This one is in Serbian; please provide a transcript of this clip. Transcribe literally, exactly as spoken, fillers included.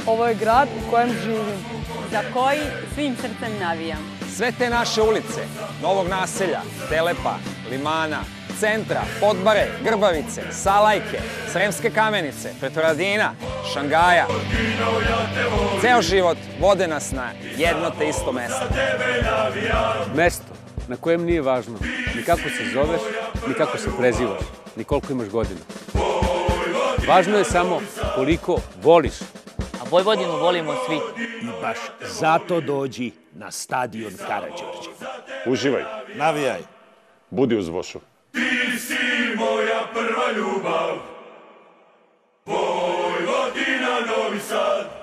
Ovo je grad u kojem živim. Za koji svim srcem navijam. Sve te naše ulice, Novog naselja, Telepa, Limana, Centra, Podbare, Grbavice, Salajke, Sremske Kamenice, Petrovaradina, Šangaja. Ceo život vode nas na jedno te isto mesto. Mesto na kojem nije važno ni kako se zoveš, ni kako se prezivaš, ni koliko imaš godina. Važno je samo koliko voliš. A Vojvodinu volimo svi. I baš zato dođi na stadion Karađorđe. Uživaj. Navijaj. Budi uz Vošu. Ti si moja prva ljubav, Vojvodina, Novi Sad.